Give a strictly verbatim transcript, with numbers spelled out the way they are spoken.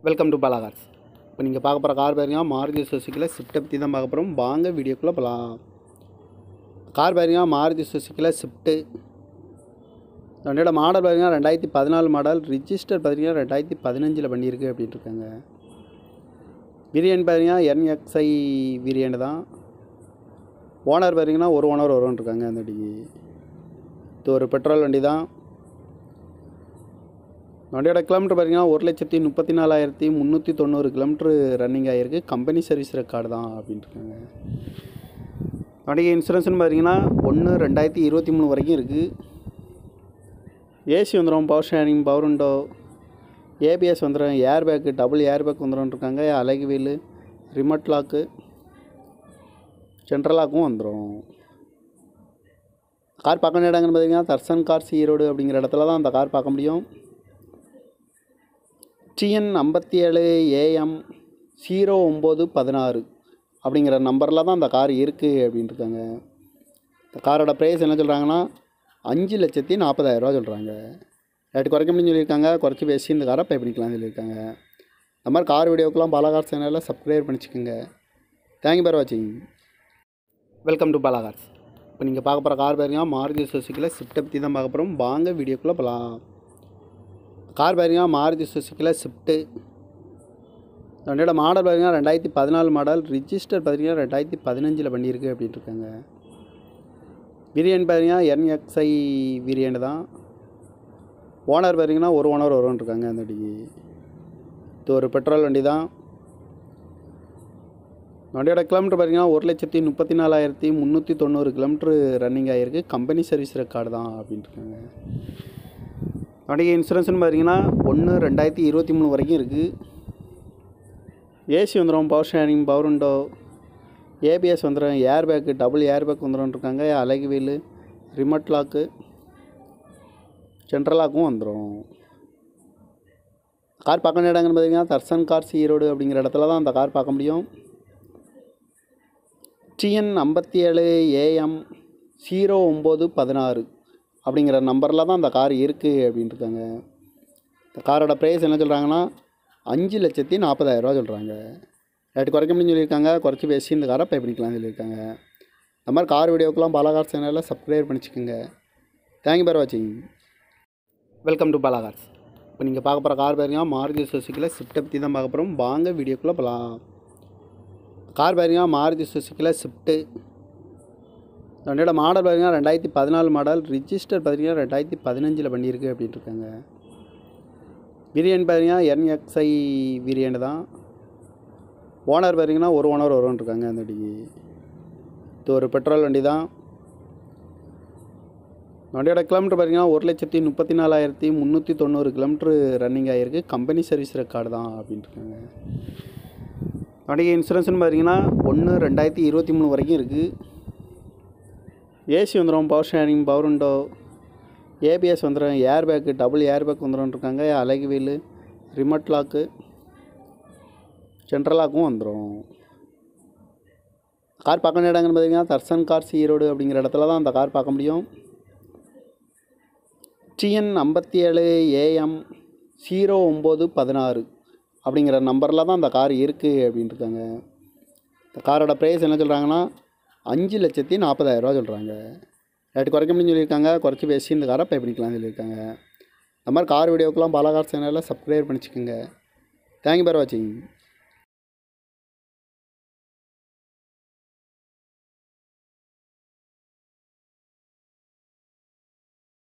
Welcome to Bala cars. இப்போ நீங்கள் பார்க்க போகிற கார் பாருங்க, மாருதி சுசுக்கியில் ஸ்விஃப்ட்டை பற்றி தான் பார்க்க போகிறோம். வாங்க வீடியோக்குள்ளே போகலாம். கார் பாருங்க, மாருதி சுசுக்கியில் ஸ்விஃப்ட்டு. வண்டியோட மாடல் பாருங்க, ரெண்டாயிரத்தி பதினாலு மாடல். ரிஜிஸ்டர் பார்த்தீங்கன்னா ரெண்டாயிரத்தி பதினஞ்சில் பண்ணியிருக்கு அப்படின்ட்டு இருக்காங்க. வேரியன்ட் பாருங்க, என்எக்ஸ்ஐ வேரியன்ட் தான். ஓனர் பாருங்கன்னா ஒரு ஓனர் வரும்னு இருக்காங்க. அந்த வண்டிக்கு இது ஒரு பெட்ரோல் வண்டி தான். வண்டியோட கிலோமீட்டர் பார்த்தீங்கன்னா ஒரு லட்சத்தி முப்பத்தி நாலாயிரத்தி முந்நூற்றி தொண்ணூறு கிலோமீட்ரு ரன்னிங் ஆகிருக்கு. கம்பெனி சர்வீஸ் ரெக்கார்டு தான் அப்படின்ட்டு இருக்காங்க. வண்டிக்கு இன்சூரன்ஸ்னு பார்த்தீங்கன்னா ஒன்று ரெண்டாயிரத்தி இருபத்தி மூணு வரைக்கும் இருக்குது. ஏசி வந்துடும், power steering, power window, ABS வந்துடும், air bag, double air bag வந்துடும் இருக்காங்க. Alloy wheel, remote lock, central லாக்கும் வந்துடும். கார் பார்க்க வேண்டிய இடங்கன்னு பார்த்தீங்கன்னா தர்சன் கார்ஸ் ஈரோடு அப்படிங்கிற இடத்துல தான் அந்த கார் பார்க்க முடியும். டிஎன் ஐம்பத்தி ஏழு ஏஎம் ஜீரோ ஒம்பது பதினாறு அப்படிங்கிற நம்பரில் தான் அந்த கார் இருக்குது அப்படின்ட்டு இருக்காங்க. இந்த காரோட ப்ரைஸ் என்ன சொல்கிறாங்கன்னா அஞ்சு லட்சத்தி நாற்பதாயிரரூவா சொல்கிறாங்க. ரேட்டு குறைக்க முடியும்னு சொல்லியிருக்காங்க. குறைச்சி பேசி இந்த காரை பே பண்ணிக்கலாம்னு சொல்லியிருக்காங்க. இந்த மாதிரி கார் வீடியோக்கெலாம் பாலா கார்ஸ் சேனலில் சப்ஸ்கிரைப் பண்ணிச்சுக்கோங்க. தேங்க்யூ ஃபார் வாட்சிங். Welcome to Bala cars. இப்போ நீங்கள் பார்க்க போகிற கார் பாருங்க, மாருதி சுசுக்கியில் ஸ்விஃப்ட்டை பற்றி தான் பார்க்க போகிறோம். வாங்க வீடியோக்குள்ளே போகலாம். கார் பாருங்க, மாருதி சுசுக்கியில் ஸ்விஃப்ட்டு. வண்டியோட மாடல் பாருங்க, ரெண்டாயிரத்தி பதினாலு மாடல். ரிஜிஸ்டர் பார்த்தீங்கன்னா ரெண்டாயிரத்தி பதினஞ்சில் பண்ணியிருக்கு அப்படின்ட்டு இருக்காங்க. வேரியன்ட் பாருங்க, என்எக்ஸ்ஐ வேரியன்ட் தான். ஓனர் பார்த்தீங்கன்னா ஒரு ஓனர் வரும்னு இருக்காங்க. அந்த வண்டிக்கு இது ஒரு பெட்ரோல் வண்டி தான். வண்டியோட கிலோமீட்டர் பார்த்தீங்கன்னா ஒரு லட்சத்தி முப்பத்தி நாலாயிரத்தி முந்நூற்றி தொண்ணூறு கிலோமீட்ரு ரன்னிங் ஆகிருக்கு. கம்பெனி சர்வீஸ் ரெக்கார்டு தான் அப்படின்ட்டு இருக்காங்க. வண்டிக்கு இன்சூரன்ஸ்னு பார்த்தீங்கன்னா ஒன்று ரெண்டாயிரத்தி இருபத்தி மூணு வரைக்கும் இருக்குது. ஏசி வந்துடும், power steering, power window, ABS வந்துடும், air bag, double air bag வந்துடும் இருக்காங்க. Alloy wheel, remote lock, central லாக்கும் வந்துடும். கார் பார்க்க வேண்டிய இடங்கன்னு பார்த்தீங்கன்னா தர்சன் கார்ஸ் ஈரோடு அப்படிங்கிற இடத்துல தான் அந்த கார் பார்க்க முடியும். டிஎன் ஐம்பத்தி ஏழு ஏஎம் ஜீரோ ஒம்பது பதினாறு அப்படிங்கிற நம்பரில் தான் அந்த கார் இருக்குது அப்படின்ட்டு இருக்காங்க. இந்த காரோட ப்ரைஸ் என்ன சொல்கிறாங்கன்னா அஞ்சு லட்சத்தி நாற்பதாயிரரூவா சொல்கிறாங்க. ரேட்டு குறைக்க முடியும்னு சொல்லியிருக்காங்க. குறைச்சி பேசி இந்த காரை பே பண்ணிக்கலாம்னு சொல்லியிருக்காங்க. இந்த மாதிரி கார் வீடியோக்கெலாம் பாலா கார்ஸ் சேனலில் சப்ஸ்கிரைப் பண்ணிச்சுக்கோங்க. தேங்க்யூ ஃபார் வாட்சிங். Welcome to Bala cars. இப்போ நீங்கள் பார்க்க போகிற கார் பாருங்க, மாருதி சுசுக்கியில் ஸ்விஃப்ட்டை பற்றி தான் பார்க்க போகிறோம். வாங்க வீடியோக்குள்ளே போகலாம். கார் பாருங்க, மாருதி சுசுக்கியில் ஸ்விஃப்ட்டு. வண்டியோட மாடல் பார்த்தீங்கன்னா ரெண்டாயிரத்தி பதினாலு மாடல். ரிஜிஸ்டர் பார்த்தீங்கன்னா ரெண்டாயிரத்தி பதினஞ்சில் பண்ணியிருக்கு அப்படின்ட்டு இருக்காங்க. வேரியன்ட் பார்த்தீங்கன்னா என்எக்ஸ்ஐ வேரியன்ட் தான். ஓனர் பார்த்தீங்கன்னா ஒரு ஓனர் வரும்னு இருக்காங்க. அந்த வண்டிக்கு இது ஒரு பெட்ரோல் வண்டி தான். வண்டியோட கிலோமீட்டர் பார்த்தீங்கன்னா ஒரு லட்சத்தி முப்பத்தி நாலாயிரத்தி முந்நூற்றி தொண்ணூறு கிலோமீட்ரு ரன்னிங் ஆகிருக்கு. கம்பெனி சர்வீஸ் ரெக்கார்டு தான் அப்படின்ட்டு இருக்காங்க. வண்டிக்கு இன்சூரன்ஸ்னு பார்த்தீங்கன்னா ஒன்று ரெண்டாயிரத்தி இருபத்தி மூணு வரைக்கும் இருக்குது. ஏசி வந்துடும், power steering, power window, ABS வந்துடும், air bag, double air bag வந்துடும் இருக்காங்க. Alloy wheel, remote lock, central லாக்கும் வந்துடும். கார் பார்க்க வேண்டிய இடங்கன்னு பார்த்தீங்கன்னா தர்சன் கார்ஸ் ஈரோடு அப்படிங்கிற இடத்துல தான் அந்த கார் பார்க்க முடியும். டிஎன் ஐம்பத்தி ஏழு ஏஎம் ஜீரோ ஒம்பது பதினாறு அப்படிங்கிற நம்பரில் தான் அந்த கார் இருக்குது அப்படின்ட்டு இருக்காங்க. இந்த காரோட ப்ரைஸ் என்ன சொல்கிறாங்கன்னா அஞ்சு லட்சத்தி நாற்பதாயிரரூவா சொல்கிறாங்க. ரேட்டு குறைக்க முடியும்னு சொல்லியிருக்காங்க. குறைச்சி பேசி இந்த காரை பே பண்ணிக்கலாம்னு சொல்லியிருக்காங்க. இந்த மாதிரி கார் வீடியோக்கெலாம் பாலா கார்ஸ் சேனலில் சப்ஸ்கிரைப் பண்ணிச்சுக்கோங்க. தேங்க்யூ ஃபார் வாட்சிங்.